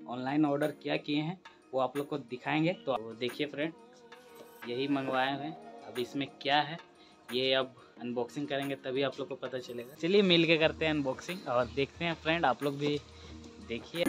Online order क्या किए हैं वो आप लोग को दिखाएंगे। तो देखिए फ्रेंड, यही मंगवाए हुए हैं। अब इसमें क्या है ये अब अनबॉक्सिंग करेंगे तभी आप लोग को पता चलेगा। चलिए मिल के करते हैं अनबॉक्सिंग और देखते हैं फ्रेंड, आप लोग भी देखिए।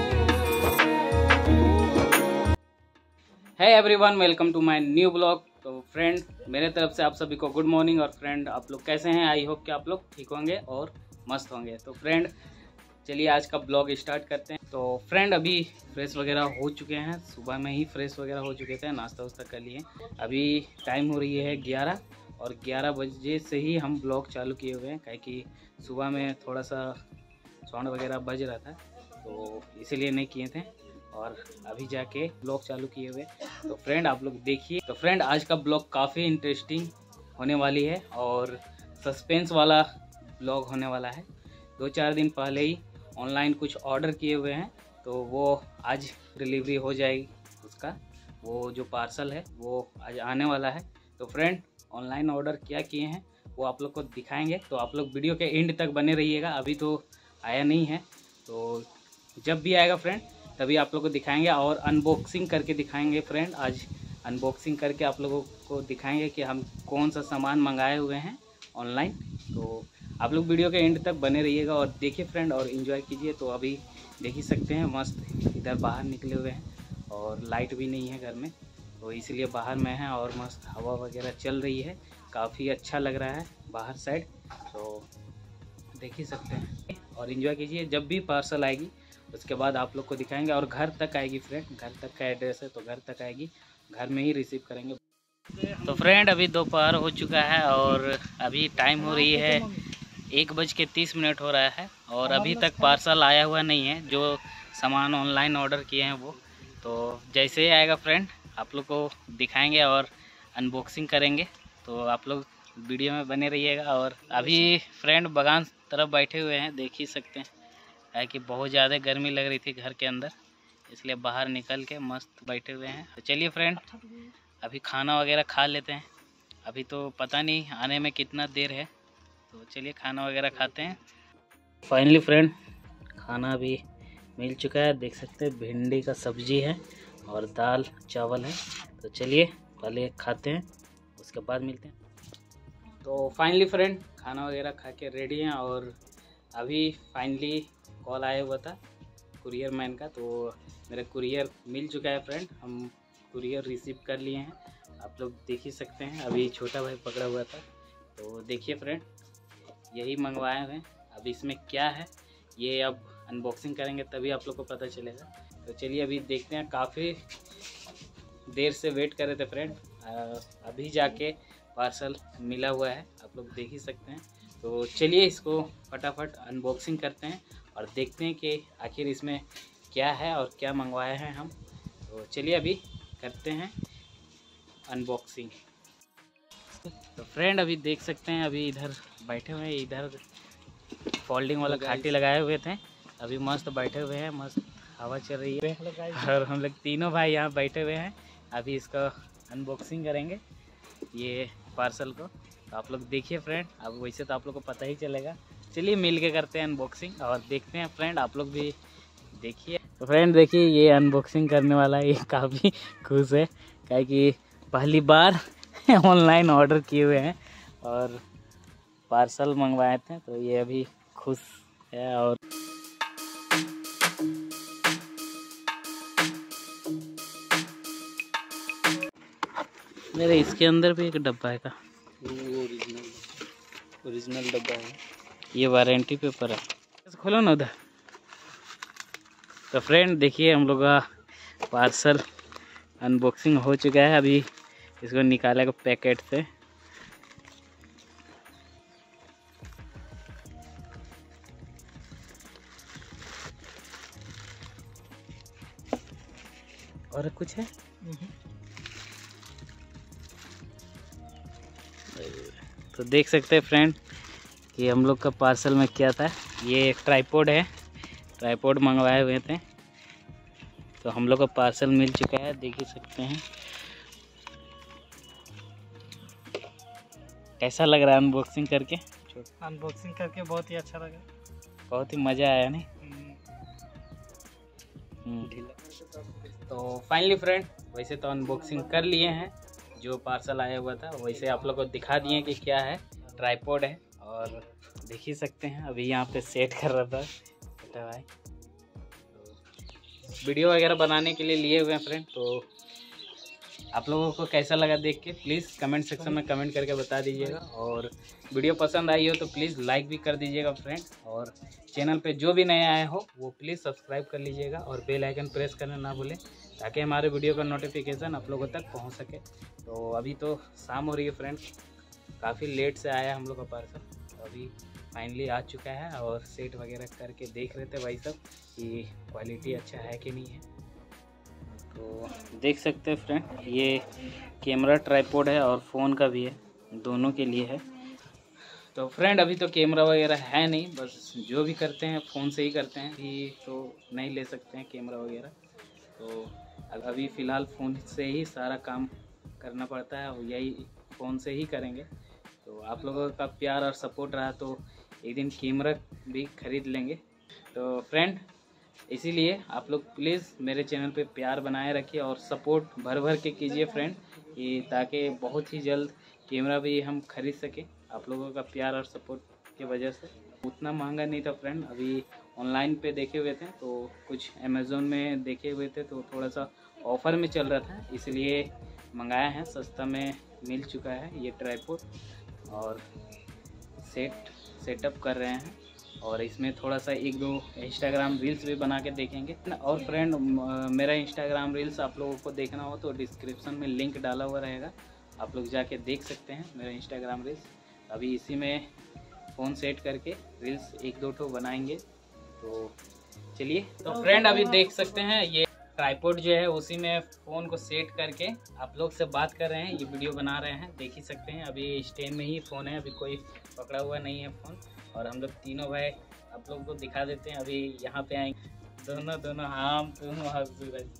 Hey everyone, welcome to my new blog. तो फ्रेंड, मेरे तरफ से आप सभी को गुड मॉर्निंग। और फ्रेंड, आप लोग कैसे हैं? आई होप कि आप लोग ठीक होंगे और मस्त होंगे। तो फ्रेंड, चलिए आज का ब्लॉग स्टार्ट करते हैं। तो फ्रेंड, अभी फ्रेश वगैरह हो चुके हैं, सुबह में ही फ्रेश वगैरह हो चुके थे, नाश्ता वास्ता कर लिए। अभी टाइम हो रही है 11 और 11 बजे से ही हम ब्लॉग चालू किए हुए हैं, कि सुबह में थोड़ा सा साउंड वगैरह बज रहा था तो इसीलिए नहीं किए थे और अभी जाके ब्लॉग चालू किए हुए। तो फ्रेंड, आप लोग देखिए। तो फ्रेंड, आज का ब्लॉग काफ़ी इंटरेस्टिंग होने वाली है और सस्पेंस वाला ब्लॉग होने वाला है। 2-4 दिन पहले ही ऑनलाइन कुछ ऑर्डर किए हुए हैं, तो वो आज डिलीवरी हो जाएगी। उसका वो जो पार्सल है वो आज आने वाला है। तो फ्रेंड, ऑनलाइन ऑर्डर क्या किए हैं वो आप लोग को दिखाएंगे, तो आप लोग वीडियो के एंड तक बने रहिएगा। अभी तो आया नहीं है, तो जब भी आएगा फ्रेंड तभी आप लोग को दिखाएंगे और अनबॉक्सिंग करके दिखाएंगे। फ्रेंड, आज अनबॉक्सिंग करके आप लोगों को दिखाएंगे कि हम कौन सा सामान मंगाए हुए हैं ऑनलाइन। तो आप लोग वीडियो के एंड तक बने रहिएगा और देखिए फ्रेंड और एंजॉय कीजिए। तो अभी देख ही सकते हैं, मस्त इधर बाहर निकले हुए हैं और लाइट भी नहीं है घर में, तो इसलिए बाहर में है और मस्त हवा वगैरह चल रही है। काफ़ी अच्छा लग रहा है बाहर साइड, तो देख ही सकते हैं और एंजॉय कीजिए। जब भी पार्सल आएगी उसके बाद आप लोग को दिखाएंगे और घर तक आएगी फ्रेंड। घर तक का एड्रेस है तो घर तक आएगी, घर में ही रिसीव करेंगे। तो फ्रेंड, अभी दोपहर हो चुका है और अभी टाइम हो रही है 1:30 हो रहा है और अभी तक पार्सल आया हुआ नहीं है। जो सामान ऑनलाइन ऑर्डर किए हैं वो तो जैसे ही आएगा फ्रेंड आप लोग को दिखाएंगे और अनबॉक्सिंग करेंगे। तो आप लोग वीडियो में बने रहिएगा। और अभी फ्रेंड बागान तरफ बैठे हुए हैं, देख ही सकते हैं, है कि बहुत ज़्यादा गर्मी लग रही थी घर के अंदर, इसलिए बाहर निकल के मस्त बैठे हुए हैं। तो चलिए फ्रेंड, अभी खाना वगैरह खा लेते हैं। अभी तो पता नहीं आने में कितना देर है, तो चलिए खाना वगैरह खाते हैं। फाइनली फ्रेंड, खाना भी मिल चुका है। देख सकते हैं भिंडी का सब्जी है और दाल चावल है। तो चलिए पहले खाते हैं, उसके बाद मिलते हैं। तो फाइनली फ्रेंड, खाना वगैरह खा के रेडी हैं और अभी फाइनली कॉल आया हुआ था कुरियर मैन का, तो मेरा कुरियर मिल चुका है फ्रेंड। हम कुरियर रिसीव कर लिए हैं, आप लोग देख ही सकते हैं। अभी छोटा भाई पकड़ा हुआ था, तो देखिए फ्रेंड, यही मंगवाए हुए हैं। अब इसमें क्या है ये अब अनबॉक्सिंग करेंगे तभी आप लोग को पता चलेगा। तो चलिए अभी देखते हैं। काफ़ी देर से वेट कर रहे थे फ्रेंड, अभी जाके पार्सल मिला हुआ है, आप लोग देख ही सकते हैं। तो चलिए इसको फटाफट अनबॉक्सिंग करते हैं और देखते हैं कि आखिर इसमें क्या है और क्या मंगवाए हैं हम। तो चलिए अभी करते हैं अनबॉक्सिंग। तो फ्रेंड, अभी देख सकते हैं, अभी इधर बैठे हुए हैं, इधर फोल्डिंग वाला खाटी लगाए हुए थे। अभी मस्त बैठे हुए हैं, मस्त हवा चल रही है और हम लोग तीनों भाई यहाँ बैठे हुए हैं। अभी इसका अनबॉक्सिंग करेंगे ये पार्सल को। तो आप लोग देखिए फ्रेंड, अब वैसे तो आप लोग को पता ही चलेगा। चलिए मिल के करते हैं अनबॉक्सिंग और देखते हैं फ्रेंड, आप लोग भी देखिए। तो फ्रेंड देखिए, ये अनबॉक्सिंग करने वाला है, ये काफ़ी खुश है, क्या कि पहली बार ऑनलाइन ऑर्डर किए हुए हैं और पार्सल मंगवाए थे, तो ये अभी खुश है। और मेरे इसके अंदर भी एक डब्बा है का, ओरिजिनल डब्बा है, ये वारंटी पेपर है। खोलो ना उधर। तो फ्रेंड देखिए, हम लोग का पार्सल अनबॉक्सिंग हो चुका है। अभी इसको निकालेगा पैकेट से। और कुछ है? तो देख सकते हैं फ्रेंड कि हम लोग का पार्सल में क्या था। ये एक ट्राइपॉड है, ट्राइपॉड मंगवाए हुए थे, तो हम लोग का पार्सल मिल चुका है, देख ही सकते हैं। कैसा लग रहा है अनबॉक्सिंग करके? अनबॉक्सिंग करके बहुत ही अच्छा लगा, बहुत ही मज़ा आया नहीं? तो फाइनली फ्रेंड वैसे तो अनबॉक्सिंग कर लिए हैं, जो पार्सल आया हुआ था वैसे आप लोग को दिखा दिए कि क्या है। ट्राइपॉड है और देख ही सकते हैं अभी यहाँ पे सेट कर रहा था बेटा भाई। तो वीडियो वगैरह बनाने के लिए लिए हुए हैं फ्रेंड। तो आप लोगों को कैसा लगा देख के प्लीज़ कमेंट सेक्शन में कमेंट करके बता दीजिएगा, और वीडियो पसंद आई हो तो प्लीज़ लाइक भी कर दीजिएगा फ्रेंड, और चैनल पे जो भी नए आए हो वो प्लीज़ सब्सक्राइब कर लीजिएगा और बेल आइकन प्रेस करना ना भूलें, ताकि हमारे वीडियो का नोटिफिकेशन आप लोगों तक पहुंच सके। तो अभी तो शाम हो रही है फ्रेंड, काफ़ी लेट से आया हम लोग का पार्सल, तो अभी फाइनली आ चुका है और सेट वगैरह करके देख रहे थे भाई सब कि क्वालिटी अच्छा है कि नहीं है। तो देख सकते हैं फ्रेंड, ये कैमरा ट्राइपॉड है और फ़ोन का भी है, दोनों के लिए है। तो फ्रेंड अभी तो कैमरा वगैरह है नहीं, बस जो भी करते हैं फ़ोन से ही करते हैं, अभी तो नहीं ले सकते हैं कैमरा वगैरह। तो अभी फ़िलहाल फ़ोन से ही सारा काम करना पड़ता है और यही फ़ोन से ही करेंगे। तो आप लोगों का प्यार और सपोर्ट रहा तो एक दिन कैमरा भी ख़रीद लेंगे। तो फ्रेंड इसीलिए आप लोग प्लीज़ मेरे चैनल पे प्यार बनाए रखिए और सपोर्ट भर भर के कीजिए फ्रेंड, कि ताकि बहुत ही जल्द कैमरा भी हम खरीद सकें आप लोगों का प्यार और सपोर्ट की वजह से। उतना महंगा नहीं था फ्रेंड, अभी ऑनलाइन पे देखे हुए थे, तो कुछ अमेज़ोन में देखे हुए थे तो थोड़ा सा ऑफ़र में चल रहा था, इसलिए मंगाया है, सस्ता में मिल चुका है ये ट्राइपॉड। और सेटअप कर रहे हैं और इसमें थोड़ा सा एक दो इंस्टाग्राम रील्स भी बना के देखेंगे। और फ्रेंड मेरा इंस्टाग्राम रील्स आप लोगों को देखना हो तो डिस्क्रिप्शन में लिंक डाला हुआ रहेगा, आप लोग जाके देख सकते हैं मेरा इंस्टाग्राम रील्स। अभी इसी में फ़ोन सेट करके रील्स एक दो ठो बनाएंगे। तो चलिए, तो फ्रेंड अभी देख सकते हैं ये ट्राइपॉड जो है उसी में फ़ोन को सेट करके आप लोग से बात कर रहे हैं, ये वीडियो बना रहे हैं, देख ही सकते हैं। अभी स्टैंड में ही फ़ोन है, अभी कोई पकड़ा हुआ नहीं है फ़ोन, और हम लोग तीनों भाई आप लोगों को दिखा देते हैं। अभी यहाँ पे आएंगे दोनों हम दोनों सूरज,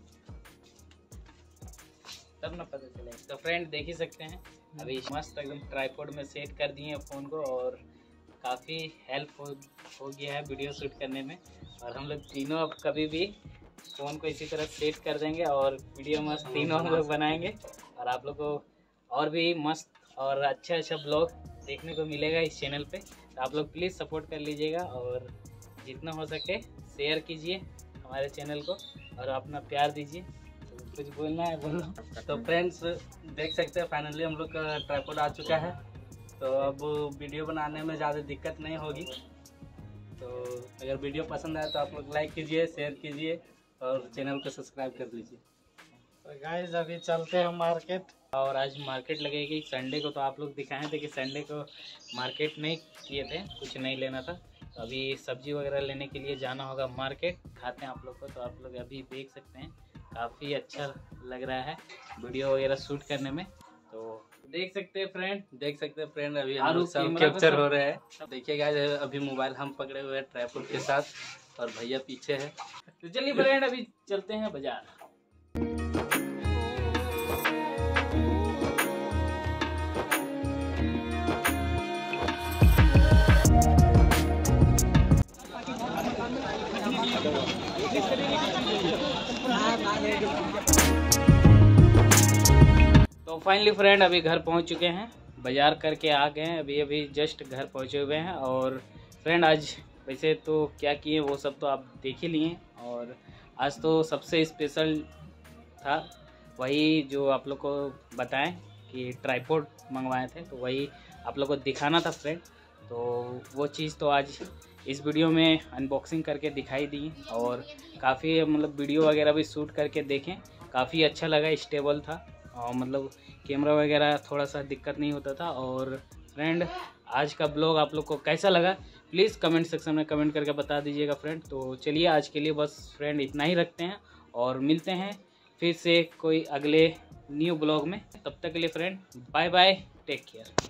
तब ना पता चलेगा। तो फ्रेंड देख ही सकते हैं अभी मस्त एकदम ट्राइपॉड में सेट कर दिए हैं फ़ोन को, और काफ़ी हेल्प हो गया है वीडियो शूट करने में। और हम लोग तीनों अब कभी भी फ़ोन को इसी तरह सेट कर देंगे और वीडियो मस्त तीनों हम लोग बनाएंगे, और आप लोग को और भी मस्त और अच्छा ब्लॉग देखने को मिलेगा इस चैनल पे। तो आप लोग प्लीज़ सपोर्ट कर लीजिएगा और जितना हो सके शेयर कीजिए हमारे चैनल को और अपना प्यार दीजिए। तो कुछ बोलना है बोलो। तो फ्रेंड्स देख सकते हैं फाइनली हम लोग का ट्राइपॉड आ चुका है, तो अब वीडियो बनाने में ज़्यादा दिक्कत नहीं होगी। तो अगर वीडियो पसंद आए तो आप लोग लाइक कीजिए, शेयर कीजिए और चैनल को सब्सक्राइब कर लीजिए। तो गाइस अभी चलते हैं मार्केट, और आज मार्केट लगेगी संडे को, तो आप लोग दिखाए थे कि संडे को मार्केट नहीं किए थे, कुछ नहीं लेना था। तो अभी सब्जी वगैरह लेने के लिए जाना होगा मार्केट, खाते हैं आप लोग को। तो आप लोग अभी देख सकते हैं काफ़ी अच्छा लग रहा है वीडियो वगैरह शूट करने में। तो देख सकते हैं फ्रेंड अभी हम लोग सब कैप्चर हो रहे हैं। देखिए गाइस अभी मोबाइल हम पकड़े हुए हैं ट्राइपॉड के साथ और भैया पीछे है। तो चलिए फ्रेंड अभी चलते हैं बाजार। तो फाइनली फ्रेंड अभी घर पहुंच चुके हैं, बाजार करके आ गए हैं, अभी जस्ट घर पहुंचे हुए हैं। और फ्रेंड आज वैसे तो क्या किए वो सब तो आप देख ही लिए, और आज तो सबसे स्पेशल था वही जो आप लोग को बताएं कि ट्राइपॉड मंगवाए थे, तो वही आप लोग को दिखाना था फ्रेंड। तो वो चीज़ तो आज इस वीडियो में अनबॉक्सिंग करके दिखाई दी, और काफ़ी मतलब वीडियो वगैरह भी शूट करके देखें, काफ़ी अच्छा लगा, स्टेबल था और मतलब कैमरा वगैरह थोड़ा सा दिक्कत नहीं होता था। और फ्रेंड आज का ब्लॉग आप लोग को कैसा लगा प्लीज़ कमेंट सेक्शन में कमेंट करके बता दीजिएगा फ्रेंड। तो चलिए आज के लिए बस फ्रेंड इतना ही रखते हैं और मिलते हैं फिर से कोई अगले न्यू ब्लॉग में। तब तक के लिए friend bye bye, take care.